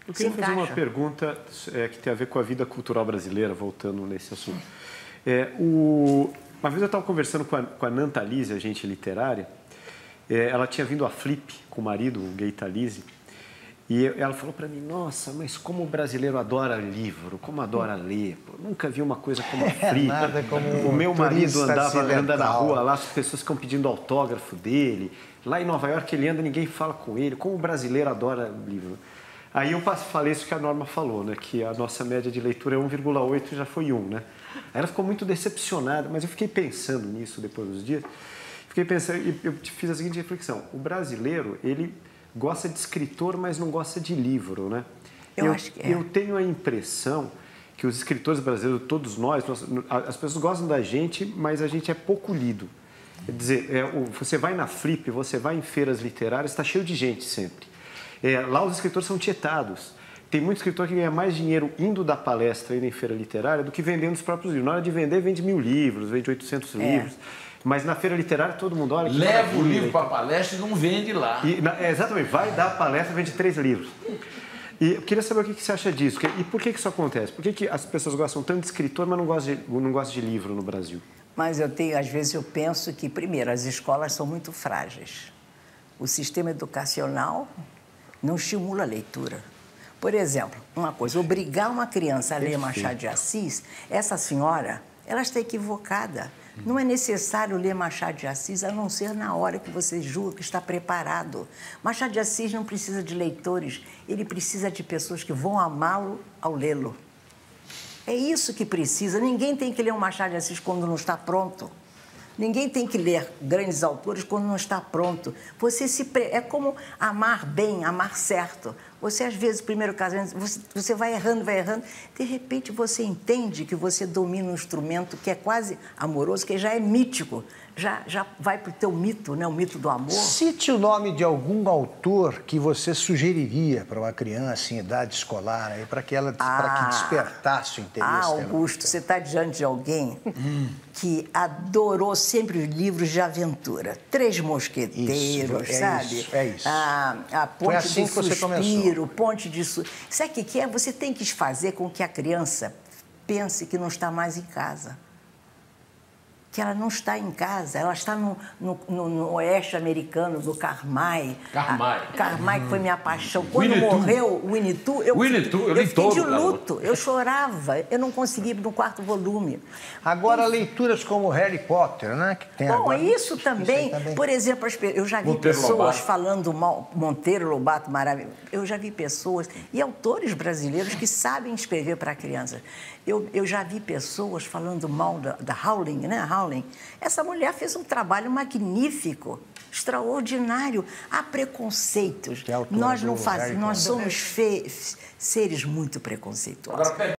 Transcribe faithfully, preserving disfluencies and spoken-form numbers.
Eu queria fazer uma pergunta é, que tem a ver com a vida cultural brasileira, voltando nesse assunto. É, o... Uma vez eu estava conversando com a, com a Nanta Lise, agente literária, é, ela tinha vindo a Flip com o marido, o Gay Talise, e ela falou para mim, nossa, mas como o brasileiro adora livro, como adora ler. Pô, nunca vi uma coisa como a Flip. É nada como o meu marido andava ocidental. anda na rua lá, as pessoas ficam pedindo autógrafo dele. Lá em Nova York ele anda, ninguém fala com ele. Como o brasileiro adora livro. Aí eu falei isso que a Norma falou, né? Que a nossa média de leitura é um vírgula oito, já foi um, né? Aí ela ficou muito decepcionada, mas eu fiquei pensando nisso depois dos dias. Fiquei pensando, e eu fiz a seguinte reflexão. O brasileiro, ele gosta de escritor, mas não gosta de livro, né? Eu, eu acho que é. Eu tenho a impressão que os escritores brasileiros, todos nós, nós, as pessoas gostam da gente, mas a gente é pouco lido. Quer dizer, é, você vai na Flip, você vai em feiras literárias, está cheio de gente sempre. É, lá os escritores são tietados. Tem muito escritor que ganha mais dinheiro indo da palestra, indo em feira literária, do que vendendo os próprios livros. Na hora de vender, vende mil livros, vende oitocentos é. livros. Mas na feira literária todo mundo olha... Leva o livro para a palestra e não vende lá. E, na, é, exatamente, vai dar a palestra, vende três livros. E eu queria saber o que, que você acha disso. E por que, que isso acontece? Por que, que as pessoas gostam tanto de escritor, mas não gostam de, não gostam de livro no Brasil? Mas eu tenho, às vezes eu penso que, primeiro, as escolas são muito frágeis. O sistema educacional não estimula a leitura. Por exemplo, uma coisa, obrigar uma criança a ler Machado de Assis, essa senhora, ela está equivocada. Não é necessário ler Machado de Assis, a não ser na hora que você julga que está preparado. Machado de Assis não precisa de leitores, ele precisa de pessoas que vão amá-lo ao lê-lo. É isso que precisa. Ninguém tem que ler o Machado de Assis quando não está pronto. Ninguém tem que ler grandes autores quando não está pronto. Você se pre... É como amar bem, amar certo. Você, às vezes, no primeiro casamento, você, você vai errando, vai errando. De repente, você entende que você domina um instrumento que é quase amoroso, que já é mítico. Já, já vai para o teu mito, né? O mito do amor. Cite o nome de algum autor que você sugeriria para uma criança em idade escolar, para que ela Ah, para que despertasse o interesse Ah, dela. Augusto, você está diante de alguém que adorou sempre os livros de aventura. Três Mosqueteiros, Isso, é sabe? isso, é isso. A, a Ponte Foi assim do que você Suspiro, Ponte de Su... Sabe o que que é? Você tem que fazer com que a criança pense que não está mais em casa. Que ela não está em casa, ela está no, no, no, no oeste americano, do Carmine. Carmine. A, Carmine, que foi minha paixão. Quando Winnie morreu o Winnie Pooh, eu, Winnie Pooh, eu li eu fiquei todo, de cara. luto, eu chorava, eu não conseguia ir no quarto volume. Agora, leituras como Harry Potter, né? Que tem Bom, agora... isso também, isso também. por exemplo, as pe- eu já vi Monteiro pessoas Lobato. falando mal, Monteiro Lobato, maravilhoso. Eu já vi pessoas, e autores brasileiros que sabem escrever para crianças. Eu, eu já vi pessoas falando mal da, da Rowling, né? Rowling. Essa mulher fez um trabalho magnífico, extraordinário. Há preconceitos. Que é a autora Nós não do fazemos, Harry nós Potter. somos fe- seres muito preconceituosos. Agora,